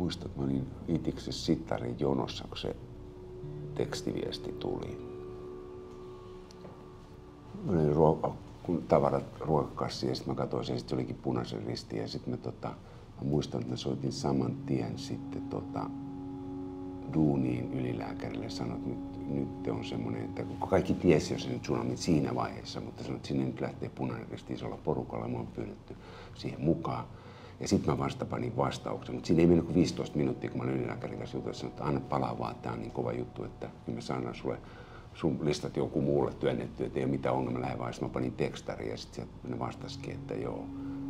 muistan, että mä olin itiksessä Sittarin jonossa, kun se tekstiviesti tuli. Mä olin kun tavarat ruokakassiin ja sitten mä katsoin, ja sitten se olikin Punaisen Ristin ja sitten mä muistan, että mä soitin saman tien sitten duuniin ylilääkärille ja sanoin, että nyt on semmoinen, että kaikki tiesi jo sen tsunamin siinä vaiheessa, mutta sanoin, että sinne nyt lähtee Punainen Risti isolla porukalla ja mä oon pyydetty siihen mukaan. Ja sitten mä vasta panin vastauksen, mutta siinä ei mennyt kuin 15 minuuttia, kun mä olin ylilääkärin kanssa jutellut, että anna palaa vaan, tää on niin kova juttu, että kyllä mä saadaan sulle sun listat joku muulle työnnetty, että ei ole mitään ongelmaa, lähde vaan. Sitten mä panin tekstariin ja sitten ne vastasikin, että joo.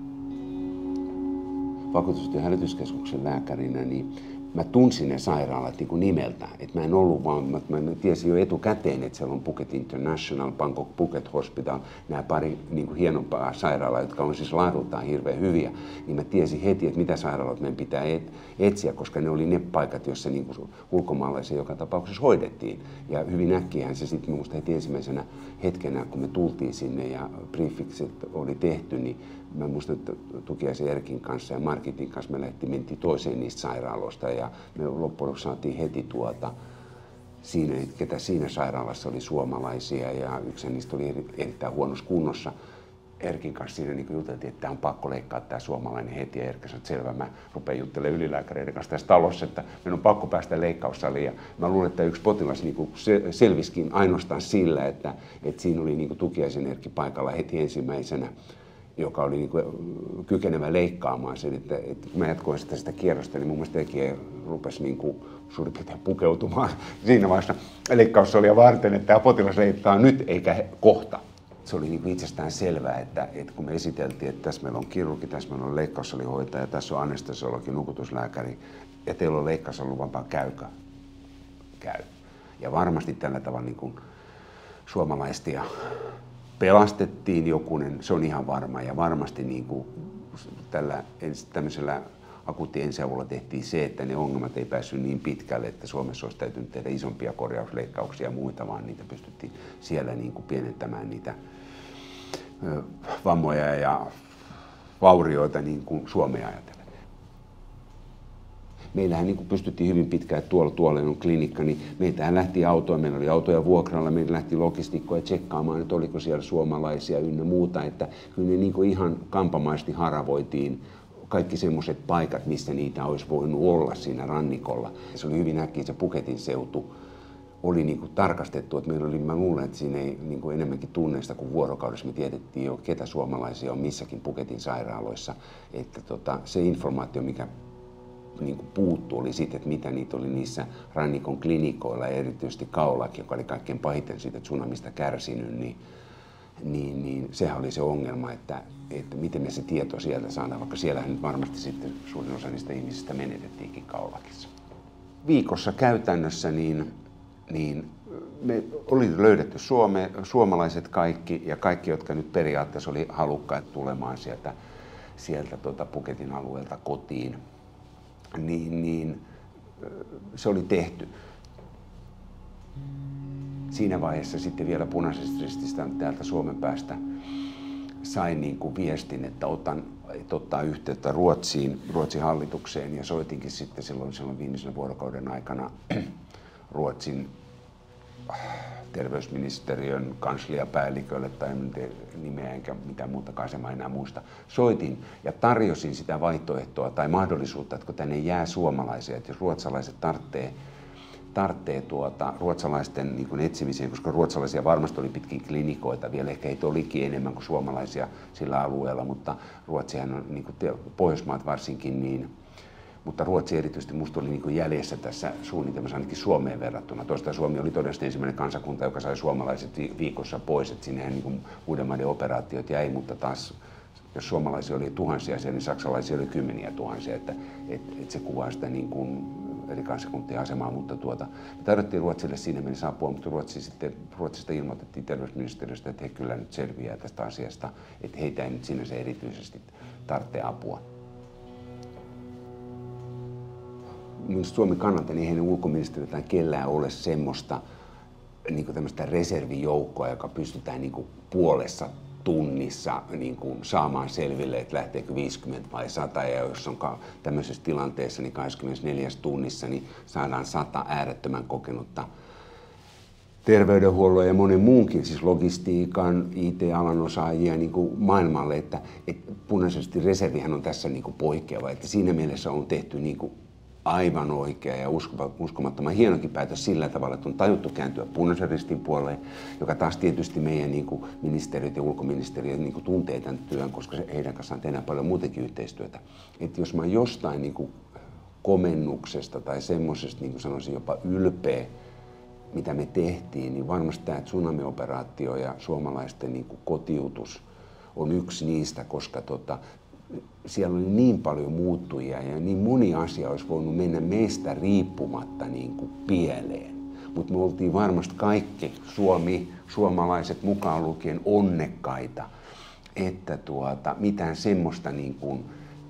Vakuutustyön hälytyskeskuksen lääkärinä, niin mä tunsin ne sairaalat niin kuin nimeltä. Et mä en ollut vaan, mä tiesin jo etukäteen, että siellä on Phuket International, Bangkok Phuket Hospital, nämä pari niin kuin hienompaa sairaalaa, jotka on siis laadultaan hirveän hyviä. Niin mä tiesin heti, että mitä sairaaloita meidän pitää etsiä, koska ne oli ne paikat, joissa niin kuin ulkomaalaisia joka tapauksessa hoidettiin. Ja hyvin äkkiähän se sitten minusta heti ensimmäisenä hetkenä, kun me tultiin sinne ja briefingsit oli tehty, niin mä muistan, että Tukiaisen Erkin kanssa ja Markitin kanssa me mentiin toiseen niistä sairaaloista ja me loppujen lopuksi saatiin heti siinä, ketä siinä sairaalassa oli suomalaisia ja yksi niistä oli erittäin huonossa kunnossa. Erkin kanssa siinä niin juteltiin, että tämä on pakko leikkaa tämä suomalainen heti ja Erkki sanoi, että selvä, mä rupean juttelemaan ylilääkäreiden kanssa tässä talossa, että meidän on pakko päästä leikkaussaliin ja mä luulen, että yksi potilas niin selvisikin ainoastaan sillä, että siinä oli niin Tukiaisen Erkki paikalla heti ensimmäisenä, joka oli niin kuin kykenevä leikkaamaan sen, että kun mä jatkoin sitä kierrosta, niin mun mielestä Erkki rupesi niin kuin suurin piirtein pukeutumaan siinä vaiheessa leikkaussalia varten, että tämä potilas leikkaa nyt eikä kohta. Se oli niin kuin itsestään selvää, että kun me esiteltiin, että tässä meillä on kirurgi, tässä meillä on leikkaussalihoitaja, tässä on anestesiologi, nukutuslääkäri ja teillä on leikkaussaluvan, käykää. Käy. Ja varmasti tällä tavalla niin kuin suomalaistia pelastettiin jokunen, se on ihan varma ja varmasti niin kuin tämmöisellä akuutti ensiavulla tehtiin se, että ne ongelmat ei päässyt niin pitkälle, että Suomessa olisi täytynyt tehdä isompia korjausleikkauksia ja muita, vaan niitä pystyttiin siellä niin kuin pienentämään niitä vammoja ja vaurioita niin kuin Suomea ajatellen. Meillähän niin kuin pystyttiin hyvin pitkään, että tuolla on klinikka, niin meiltähän lähti autoja, meillä oli autoja vuokralla, meillä lähti logistikkoja tsekkaamaan, että oliko siellä suomalaisia ynnä muuta, että kyllä ne niin kuin ihan kampamaisesti haravoitiin kaikki semmoiset paikat, missä niitä olisi voinut olla siinä rannikolla. Se oli hyvin äkkiä se Phuketin seutu oli niin kuin tarkastettu, että meillä oli, mä luulen, että siinä ei niin kuin enemmänkin tunneista kuin vuorokaudessa me tiedettiin jo, ketä suomalaisia on missäkin Phuketin sairaaloissa, että se informaatio, mikä niin kuin puuttu oli siitä, että mitä niitä oli niissä rannikon klinikoilla ja erityisesti Kaolakin, joka oli kaikkein pahiten siitä tsunamista kärsinyt, niin sehän oli se ongelma, että miten me se tieto sieltä saadaan, vaikka siellähän nyt varmasti sitten suurin osa niistä ihmisistä menetettiinkin Kaulakissa. Viikossa käytännössä niin me oli löydetty suomalaiset kaikki ja kaikki, jotka nyt periaatteessa oli halukkaat tulemaan sieltä Phuketin alueelta kotiin, niin se oli tehty. Siinä vaiheessa sitten vielä Punaisesta Rististä täältä Suomen päästä sain niin kuin viestin, että ottaa yhteyttä Ruotsin hallitukseen ja soitinkin sitten silloin viimeisen vuorokauden aikana Ruotsin terveysministeriön kansliapäällikölle tai nimeä enkä mitään muutakaan se mä enää muista. Soitin ja tarjosin sitä vaihtoehtoa tai mahdollisuutta, että kun tänne jää suomalaisia, että jos ruotsalaiset tarvitsee ruotsalaisten niin kuin etsimiseen, koska ruotsalaisia varmasti oli pitkin klinikoita, vielä ehkä heitä olikin enemmän kuin suomalaisia sillä alueella, mutta Ruotsihan on, niin kuin Pohjoismaat varsinkin, niin, mutta Ruotsi erityisesti musta oli niin kuin jäljessä tässä suunnitelmassa ainakin Suomeen verrattuna. Toistaan Suomi oli todennäköisesti ensimmäinen kansakunta, joka sai suomalaiset viikossa pois, että sinnehän niin kuin muiden maiden operaatiot jäi, mutta taas jos suomalaisia oli tuhansia siellä, niin saksalaisia oli kymmeniä tuhansia, että se kuvaa sitä niin kuin eri kansakuntien asemaa, mutta me tarvittiin Ruotsille siinä mielessä apua, mutta Ruotsista ilmoitettiin terveysministeriöstä, että he kyllä nyt selviää tästä asiasta, että heitä ei nyt sinänsä erityisesti tarvitse apua. Minusta Suomen kannalta niin heidän ulkoministeriötä tai kellään ole semmoista niin tämmöistä reservijoukkoa, joka pystytään niin puolessa tunnissa niin kuin saamaan selville, että lähteekö 50 vai 100, ja jos on tämmöisessä tilanteessa, niin 24 tunnissa niin saadaan 100 äärettömän kokenutta terveydenhuollon ja monen muunkin, siis logistiikan, IT-alan osaajia niin kuin maailmalle, että punaisesti reservihän on tässä niin kuin poikkeava, että siinä mielessä on tehty niin kuin aivan oikea ja uskomattoman hienokin päätös sillä tavalla, että on tajuttu kääntyä punaisen ristin puolelle, joka taas tietysti meidän niin kuin ministeriöt ja ulkoministeriöt niin kuin tuntee tämän työn, koska heidän kanssaan tehdään paljon muutenkin yhteistyötä. Että jos mä jostain niin kuin komennuksesta tai semmoisesta, niin kuin sanoisin jopa ylpeä, mitä me tehtiin, niin varmasti tämä tsunami-operaatio ja suomalaisten niin kuin kotiutus on yksi niistä, koska siellä oli niin paljon muuttujia ja niin moni asia olisi voinut mennä meistä riippumatta niin kuin pieleen. Mutta me oltiin varmasti kaikki, suomalaiset mukaan lukien, onnekkaita, että mitään semmoista niin kuin,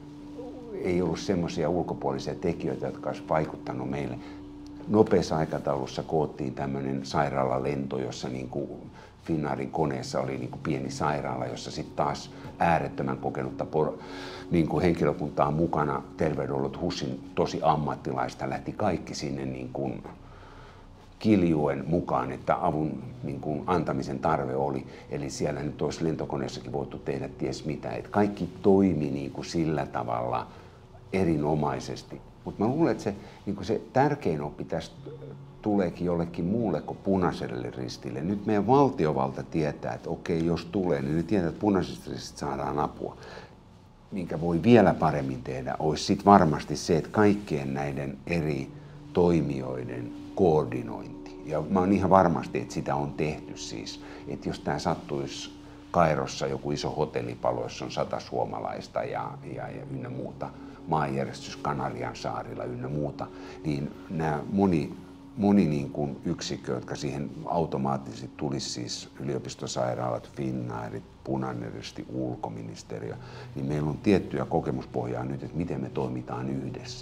ei ollut semmoisia ulkopuolisia tekijöitä, jotka olisi vaikuttanut meille. Nopeassa aikataulussa koottiin tämmöinen sairaalalento, jossa niin kuin Finnairin koneessa oli niin kuin pieni sairaala, jossa sitten taas äärettömän kokenutta niin kuin henkilökuntaa mukana, terveydenhuollot HUSin tosi ammattilaista, lähti kaikki sinne niin kuin kiljuen mukaan, että avun niin kuin antamisen tarve oli. Eli siellä nyt olisi lentokoneessakin voitu tehdä ties mitä. Et kaikki toimi niin kuin sillä tavalla erinomaisesti. Mutta mä luulen, että se tärkein oppi tästä tuleekin jollekin muulle kuin punaiselle ristille. Nyt meidän valtiovalta tietää, että okei, jos tulee, niin ne tietää, että punaisesta rististä saadaan apua. Minkä voi vielä paremmin tehdä, olisi sitten varmasti se, että kaikkien näiden eri toimijoiden koordinointi. Ja mä oon ihan varmasti, että sitä on tehty siis. Että jos tämä sattuisi Kairossa joku iso hotellipalo, jossa on 100 suomalaista ja ynnä muuta, maanjärjestys Kanarian saarilla ynnä muuta, niin nämä moni niin kuin yksikkö, jotka siihen automaattisesti tulisi, siis yliopistosairaalat, Finnairit, Punainen Risti, ulkoministeriö, niin meillä on tiettyä kokemuspohjaa nyt, että miten me toimitaan yhdessä.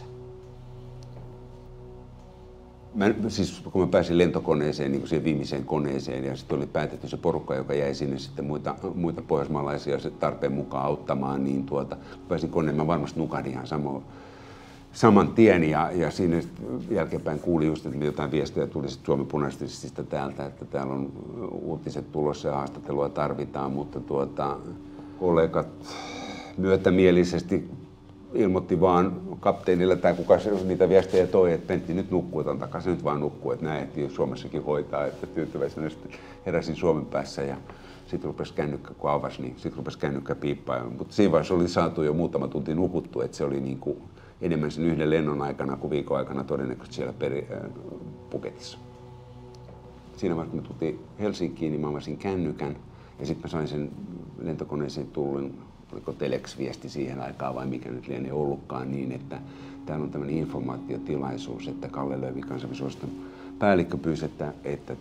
Siis kun mä pääsin lentokoneeseen, niin kuin siihen viimeiseen koneeseen, ja sitten oli päätetty se porukka, joka jäi sinne sitten muita pohjoismaalaisia tarpeen mukaan auttamaan, niin kun pääsin koneen, mä varmasti nukahdin ihan saman tien, ja siinä jälkeenpäin kuulin just, että jotain viestejä tuli sitten Suomen Punaisesta täältä, että täällä on uutiset tulossa ja haastattelua tarvitaan, mutta kollegat myötämielisesti ilmoitti vaan kapteenille tai kuka niitä viestejä toi, että Pentti nyt nukkuu, että antakaa se nyt vaan nukkuu, että näin ehtii Suomessakin hoitaa, että tyytyväisenä heräsin Suomen päässä ja sitten rupesi kännykkä, kun avasi, niin sitten rupesi kännykkä piippaamaan, mutta siinä vaiheessa oli saatu jo muutama tunti nukuttu, että se oli niin kuin enemmän sen yhden lennon aikana kuin viikon aikana todennäköisesti siellä Phuketissa. Siinä vaiheessa, kun me tultiin Helsinkiin, niin mä avasin kännykän ja sitten mä sain sen lentokoneeseen tullun, oliko Telex-viesti siihen aikaan vai mikä nyt lienee ollutkaan, niin että täällä on tämmöinen informaatiotilaisuus, että Kalle Löövi, kansainvälisosaston päällikkö, pyysi, että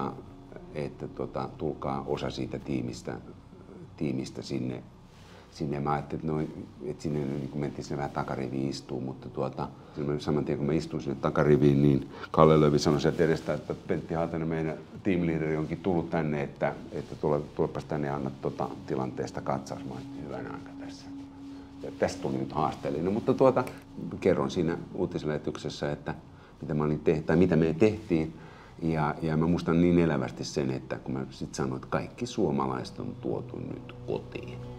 tulkaa osa siitä tiimistä sinne. Mä ajattelin, että sinne niin mentiin sinne vähän takariviin istuu, mutta saman tien kun mä istun sinne takariviin, niin Kalle Löövi sanoi sieltä edestä, että Pentti Haatainen, meidän tiimiliideri, onkin tullut tänne, että tulepas tänne ja anna tilanteesta katsaus. Mä olin hyvän aika tässä. Ja tästä tuli nyt haasteellinen, mutta kerron siinä uutislähetyksessä, että mitä me tehtiin. Ja mä muistan niin elävästi sen, että kun mä sitten sanoin, että kaikki suomalaiset on tuotu nyt kotiin.